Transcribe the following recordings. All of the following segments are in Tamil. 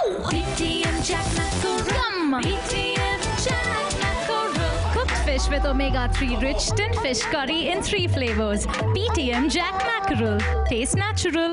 PTM Jaffna Kurram. PTM Jaffna Kurram. Cooked fish with omega-3 rich tin fish curry in 3 flavors. PTM Jack Mackerel. Taste natural.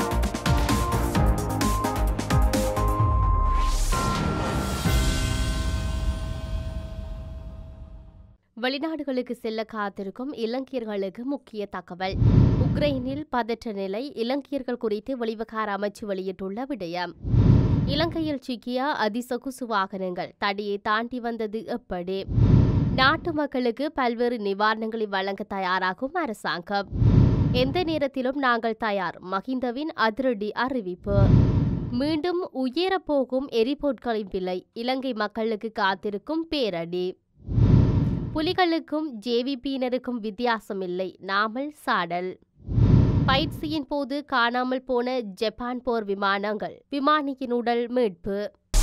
வெளிநாடுகளுக்கு செல்ல காத்திருக்கும் இலங்கையர்களுக்கு முக்கிய தகவல். உக்ரைனில் பதற்ற நிலை. இலங்கையர்கள் குறித்து வெளிவிவகார அமைச்சு வெளியிட்டுள்ள விடயம். இலங்கையில் சிக்கிய அதிசொகுசு வாகனங்கள் தடையை தாண்டி வந்தது எப்படி? நாட்டு மக்களுக்கு பல்வேறு நிவாரணங்களை வழங்க தயாராகும் அரசாங்கம். எந்த நேரத்திலும் நாங்கள் தயார். மஹிந்தவின் அதிரடி அறிவிப்பு. மீண்டும் உயரப்போகும் எரிபொருட்களின் விலை. இலங்கை மக்களுக்கு காத்திருக்கும் பேரடி. புலிகளுக்கும் ஜேவிபியினருக்கும் வித்தியாசமில்லை. நாமல் சாடல். பயிற்சியின் போது காணாமல் போன ஜப்பான் போர் விமானங்கள். விமானியின் உடல் மீட்பு.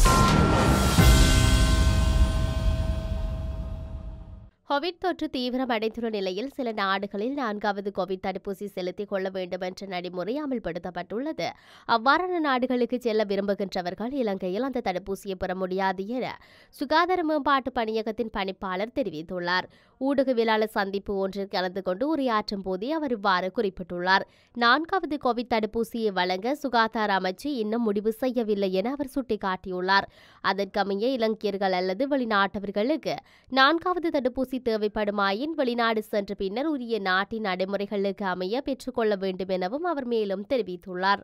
கோவிட் தொற்று தீவிரமடைந்துள்ள நிலையில் சில நாடுகளில் 4வது கோவிட் தடுப்பூசி செலுத்திக் கொள்ள வேண்டும் என்ற நடைமுறை அமல்படுத்தப்பட்டுள்ளது. அவ்வாறான நாடுகளுக்கு செல்ல விரும்புகின்றவர்கள் இலங்கையில் அந்த தடுப்பூசியை பெற முடியாது என சுகாதார மேம்பாட்டு பணியகத்தின் பணிப்பாளர் தெரிவித்துள்ளார். ஊடகவியலாளர் சந்திப்பு ஒன்றில் கலந்து கொண்டு உரையாற்றும் போதே அவர் இவ்வாறு குறிப்பிட்டுள்ளார். 4வது கோவிட் தடுப்பூசியை வழங்க சுகாதார அமைச்சு இன்னும் முடிவு செய்யவில்லை என அவர் சுட்டிக்காட்டியுள்ளார். அதற்கமைய இலங்கையர்கள் அல்லது வெளிநாட்டவர்களுக்கு 4வது தடுப்பூசி தேவைப்படுமாயின் வெளிநாடு சென்ற பின்னர் உரிய நாட்டின் நடைமுறைகளுக்கு அமைய பெற்றுக்கொள்ள வேண்டும் எனவும் அவர் மேலும் தெரிவித்துள்ளார்.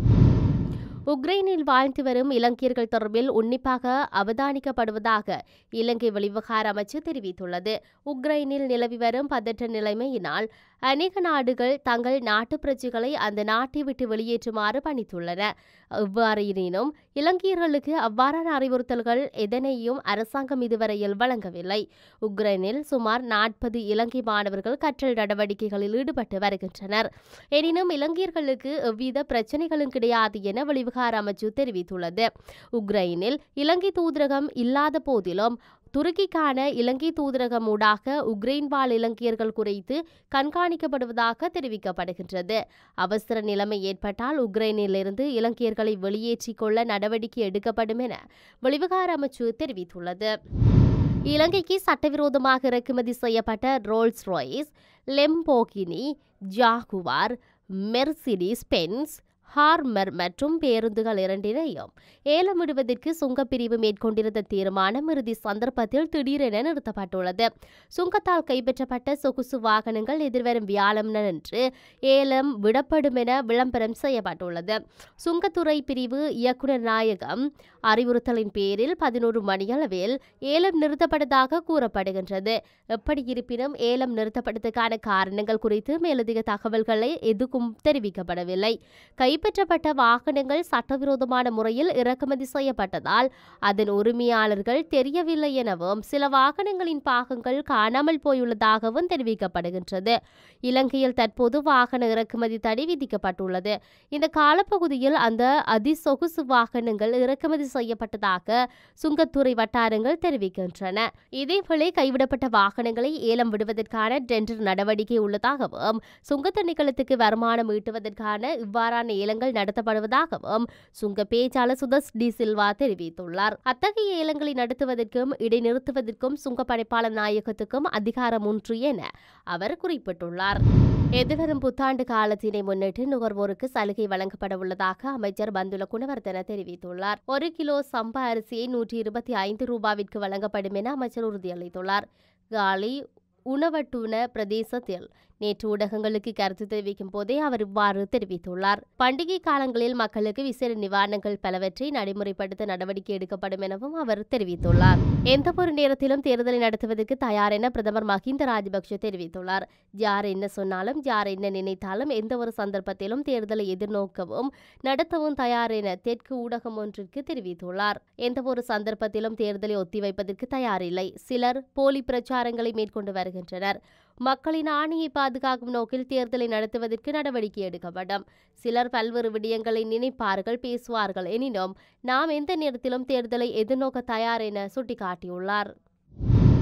உக்ரைனில் வாழ்ந்து வரும் இலங்கையர்கள் தொடர்பில் உன்னிப்பாக அவதானிக்கப்படுவதாக இலங்கை வெளிவிவகார அமைச்சு தெரிவித்துள்ளது. உக்ரைனில் நிலவி வரும் பதற்ற நிலைமையினால் அநேக நாடுகள் தங்கள் நாட்டு பிரஜைகளை அந்த நாட்டை விட்டு வெளியேற்றுமாறு பணித்துள்ளன. எவ்வாறெனினும் இலங்கையர்களுக்கு அவ்வாறான அறிவுறுத்தல்கள் எதனையும் அரசாங்கம் இதுவரையில் வழங்கவில்லை. உக்ரைனில் சுமார் 40 இலங்கை மாணவர்கள் கற்றல் நடவடிக்கைகளில் ஈடுபட்டு வருகின்றனர். எனினும் இலங்கையர்களுக்கு எவ்வித பிரச்சினைகளும் கிடையாது என வெளிவிவகார அமைச்சு தெரிவித்துள்ளது. உக்ரைனில் இலங்கை தூதரகம் இல்லாத போதிலும் துருக்கிக்கான இலங்கை தூதரகம் ஊடாக உக்ரைன் வாழ் இலங்கையர்கள் குறித்து கண்காணிக்கப்படுவதாக தெரிவிக்கப்படுகின்றது. அவசர நிலைமை ஏற்பட்டால் உக்ரைனிலிருந்து இலங்கையர்களை வெளியேற்றிக் கொள்ள நடவடிக்கை எடுக்கப்படும் என வெளிவிவகார அமைச்சு தெரிவித்துள்ளது. இலங்கைக்கு சட்டவிரோதமாக இறக்குமதி செய்யப்பட்ட Rolls Royce, Lamborghini, Jaguar, Mercedes Benz, Hummer மற்றும் பேருந்துகள் இரண்டினையும் ஏலமிடுவதற்கு சுங்கப்பிரிவு மேற்கொண்டிருந்த தீர்மானம் இறுதி சந்தர்ப்பத்தில் திடீரென நிறுத்தப்பட்டுள்ளது. சுங்கத்தால் கைப்பற்றப்பட்ட சொகுசு வாகனங்கள் எதிர்வரும் வியாழனன்று ஏலம் விடப்படும் என விளம்பரம் செய்யப்பட்டுள்ளது. சுங்கத்துறை பிரிவு இயக்குநர் நாயகம் அறிவுறுத்தலின் பேரில் 11 மணியளவில் ஏலம் நிறுத்தப்பட்டதாக கூறப்படுகின்றது. எப்படி இருப்பினும் ஏலம் நிறுத்தப்பட்டதற்கான காரணங்கள் குறித்து மேலதிக தகவல்களை எதுவும் தெரிவிக்கப்படவில்லை. கைப்பற்றப்பட்ட வாகனங்கள் சட்டவிரோதமான முறையில் இறக்குமதி செய்யப்பட்டதால் அதன் உரிமையாளர்கள் தெரியவில்லை எனவும் சில வாகனங்களின் பாகங்கள் காணாமல் போயுள்ளதாகவும் தெரிவிக்கப்படுகின்றது. இலங்கையில் தற்போது வாகன இறக்குமதி தடை விதிக்கப்பட்டுள்ளது. இந்த காலப்பகுதியில் அந்த அதிசொகுசு வாகனங்கள் இறக்குமதி செய்யப்பட்டதாக சுங்கத்துறை வட்டாரங்கள் தெரிவிக்கின்றன. இதேவேளை கைவிடப்பட்ட வாகனங்களை ஏலம் விடுவதற்கான டெண்டர் நடவடிக்கை உள்ளதாகவும் சுங்க திணைக்களத்துக்கு வருமானம் ஈட்டுவதற்கான இவ்வாறான ஏலங்கள் நடத்தப்படுவதாகவும் சுங்க பேச்சாளர் சுதஸ் டி சில்வா தெரிவித்துள்ளார். அத்தகைய ஏலங்களை நடத்துவதற்கும் இடைநிறுத்துவதற்கும் சுங்க பணிப்பாளர் நாயகத்துக்கும் அதிகாரம் உண்டு என அவர் குறிப்பிட்டுள்ளார். எதிர்வரும் புத்தாண்டு காலத்தினை முன்னிட்டு நுகர்வோருக்கு சலுகை வழங்கப்பட உள்ளதாக அமைச்சர் பந்துல குணவர்தன தெரிவித்துள்ளார். 1 கிலோ சம்பா அரிசியை 125 ரூபாவிற்கு வழங்கப்படும் என அமைச்சர் உறுதியளித்துள்ளார். காலி உணவட்டுன பிரதேசத்தில் நேற்று ஊடகங்களுக்கு கருத்து தெரிவிக்கும் போதே அவர் இவ்வாறு தெரிவித்துள்ளார். பண்டிகை காலங்களில் மக்களுக்கு விசேட நிவாரணங்கள் பலவற்றை நடைமுறைப்படுத்த நடவடிக்கை எடுக்கப்படும் எனவும் அவர் தெரிவித்துள்ளார். எந்தவொரு நேரத்திலும் தேர்தலை நடத்துவதற்கு தயார் என பிரதமர் மஹிந்த ராஜபக்ஷ தெரிவித்துள்ளார். யார் என்ன சொன்னாலும் யார் என்ன நினைத்தாலும் எந்த ஒரு சந்தர்ப்பத்திலும் தேர்தலை எதிர்நோக்கவும் நடத்தவும் தயார் என தெற்கு ஊடகம் ஒன்றிற்கு தெரிவித்துள்ளார். எந்தவொரு சந்தர்ப்பத்திலும் தேர்தலை ஒத்திவைப்பதற்கு தயாரில்லை. சிலர் போலி பிரச்சாரங்களை மேற்கொண்டு வருகின்றனர். மக்களின் ஆணையை பாதுகாக்கும் நோக்கில் தேர்தலை நடத்துவதற்கு நடவடிக்கை எடுக்கப்படும். சிலர் பல்வேறு விடயங்களை நினைப்பார்கள், பேசுவார்கள். எனினும் நாம் எந்த நேரத்திலும் தேர்தலை எதிர்நோக்க தயார் என சுட்டிக்காட்டியுள்ளார்.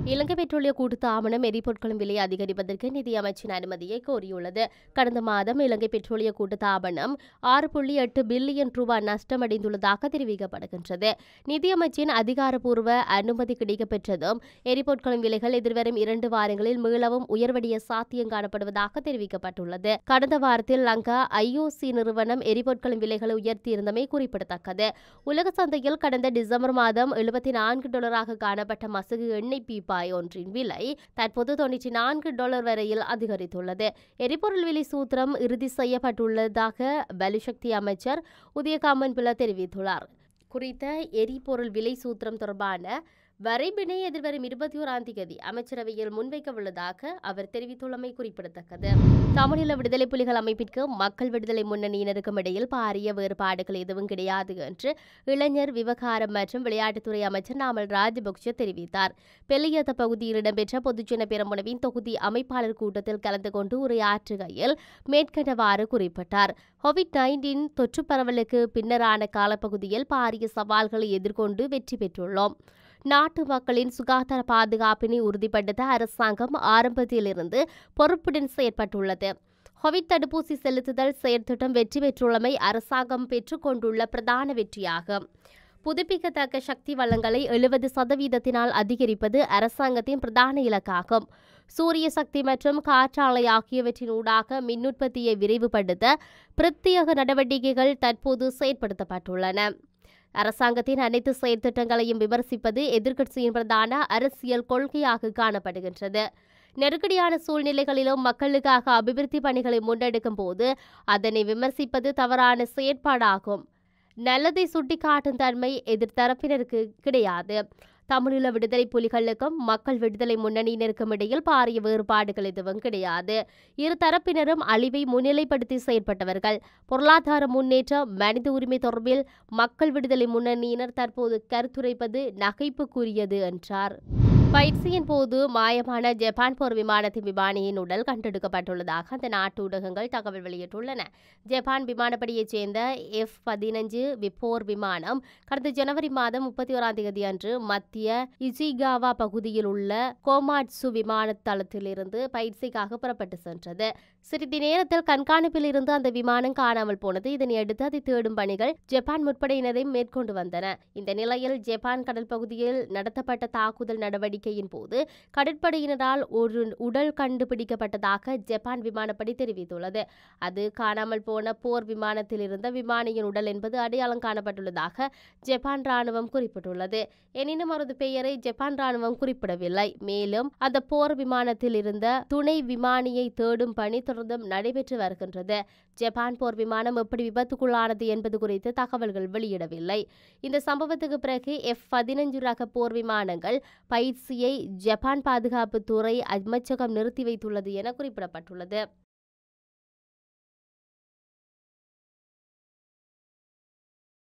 இலங்கை பெட்ரோலிய கூட்டுத்தாபனம் எரிபொருட்களின் விலை அதிகரிப்பதற்கு நிதியமைச்சின் அனுமதியை கோரியுள்ளது. கடந்த மாதம் இலங்கை பெட்ரோலிய கூட்டுத்தாபனம் 6.8 பில்லியன் ரூபாய் நஷ்டமடைந்துள்ளதாக தெரிவிக்கப்படுகின்றது. நிதியமைச்சின் அதிகாரப்பூர்வ அனுமதி கிடைக்கப்பெற்றதும் எரிபொருட்களின் விலைகள் எதிர்வரும் 2 வாரங்களில் மீளவும் உயர்வடைய சாத்தியம் காணப்படுவதாக தெரிவிக்கப்பட்டுள்ளது. கடந்த வாரத்தில் லங்கா IOC நிறுவனம் எரிபொருட்களின் விலைகளை உயர்த்தியிருந்தமை குறிப்பிடத்தக்கது. உலக சந்தையில் கடந்த டிசம்பர் மாதம் $74 காணப்பட்ட மசகு எண்ணெய் பீப்பாய் ஒன்றின் விலை தற்போது $94 வரையில் அதிகரித்துள்ளது. எரிபொருள் விலை சூத்திரம் இறுதி செய்யப்பட்டுள்ளதாக வலுசக்தி அமைச்சர் உதயகாமன் பிள்ளை தெரிவித்துள்ளார். குறித்த எரிபொருள் விலை சூத்திரம் தொடர்பான வரைபினை எதிர்வரும் 21ஆம் தேதி அமைச்சரவையில் முன்வைக்க உள்ளதாக அவர் தெரிவித்துள்ளமை குறிப்பிடத்தக்கது. தமிழீழ விடுதலை புலிகள் அமைப்பிற்கு மக்கள் விடுதலை முன்னணியினருக்கும் இடையில் பாரிய வேறுபாடுகள் எதுவும் கிடையாது என்று இளைஞர் விவகாரம் மற்றும் விளையாட்டுத்துறை அமைச்சர் நாமல் ராஜபக்ஷ தெரிவித்தார். பெல்லியத்த பகுதியில் இடம்பெற்ற பொதுஜன பெரமுனவின் தொகுதி அமைப்பாளர் கூட்டத்தில் கலந்து கொண்டு உரையாற்றுகையில் மேற்கண்டவாறு குறிப்பிட்டார். கோவிட்-19 தொற்று பரவலுக்கு பின்னரான காலப்பகுதியில் பாரிய சவால்களை எதிர்கொண்டு வெற்றி பெற்றுள்ளோம். நாட்டு மக்களின் சுகாதார பாதுகாப்பினை உறுதிப்படுத்த அரசாங்கம் ஆரம்பத்திலிருந்து பொறுப்புடன் செயற்பட்டுள்ளது. கோவிட் தடுப்பூசி செலுத்துதல் செயற்திட்டம் வெற்றி பெற்றுள்ளமை அரசாங்கம் பெற்றுக்கொண்டுள்ள பிரதான வெற்றியாகும். புதுப்பிக்கத்தக்க சக்தி வளங்களை 70% அதிகரிப்பது அரசாங்கத்தின் பிரதான இலக்காகும். சூரிய சக்தி மற்றும் காற்றாலை ஆகியவற்றின் ஊடாக மின் உற்பத்தியை விரைவுபடுத்த பிரத்யேக நடவடிக்கைகள் தற்போது செயற்படுத்தப்பட்டுள்ளன. அரசாங்கத்தின் அனைத்து செயற்திட்டங்களையும் விமர்சிப்பது எதிர்க்கட்சியின் பிரதான அரசியல் கொள்கையாக காணப்படுகின்றது. நெருக்கடியான சூழ்நிலைகளிலும் மக்களுக்காக அபிவிருத்தி பணிகளை முன்னெடுக்கும் போது அதனை விமர்சிப்பது தவறான செயற்பாடாகும். நல்லதை சுட்டிக்காட்டும் தன்மை எதிர்த்தரப்பினருக்கு கிடையாது. தமிழீழ விடுதலை புலிகளுக்கும் மக்கள் விடுதலை முன்னணியினருக்கும் இடையில் பாரிய வேறுபாடுகள் எதுவும் கிடையாது. இரு தரப்பினரும் அழிவை முன்னிலைப்படுத்தி செயற்பட்டவர்கள். பொருளாதார முன்னேற்றம், மனித உரிமை தொடர்பில் மக்கள் விடுதலை முன்னணியினர் தற்போது கருத்துரைப்பது நகைப்புக்குரியது என்றார். பயிற்சியின் போது மாயமான ஜப்பான் போர் விமானத்தின் விமானியின் உடல் கண்டெடுக்கப்பட்டுள்ளதாக அந்த நாட்டு ஊடகங்கள் தகவல் வெளியிட்டுள்ளன. ஜப்பான் விமானப்படையைச் சேர்ந்த F-15 போர் விமானம் கடந்த ஜனவரி மாதம் 31ஆம் தேதி அன்று மத்திய இஜிகாவா பகுதியில் உள்ள கோமாட்சு விமான தளத்திலிருந்து பயிற்சிக்காக புறப்பட்டு சென்றது. சிறிது நேரத்தில் கண்காணிப்பில் இருந்து அந்த விமானம் காணாமல் போனது. இதனையடுத்து அதை தேடும் பணிகள் ஜப்பான் முற்படையினரை மேற்கொண்டு வந்தன. இந்த நிலையில் ஜப்பான் கடல் பகுதியில் நடத்தப்பட்ட தாக்குதல் நடவடிக்கையின் போது கடற்படையினரால் ஒரு உடல் கண்டுபிடிக்கப்பட்டதாக ஜப்பான் விமானப்படை தெரிவித்துள்ளது. அது காணாமல் போன போர் விமானத்தில் இருந்த விமானியின் உடல் என்பது அடையாளம் காணப்பட்டுள்ளதாக ஜப்பான் ராணுவம் குறிப்பிட்டுள்ளது. எனினும் அவரது பெயரை ஜப்பான் ராணுவம் குறிப்பிடவில்லை. மேலும் அந்த போர் விமானத்தில் இருந்த துணை விமானியை தேடும் பணி தொடர்ந்தும் நடைபெற்று வருகின்றது. ஜப்பான் போர் விமானம் எப்படி விபத்துக்குள்ளானது என்பது குறித்து தகவல்கள் வெளியிடவில்லை. இந்த சம்பவத்துக்கு பிறகு F-15 ரக போர் விமானங்கள் பயிற்சியை ஜப்பான் பாதுகாப்புத்துறை அமைச்சகம் நிறுத்தி வைத்துள்ளது என குறிப்பிடப்பட்டுள்ளது.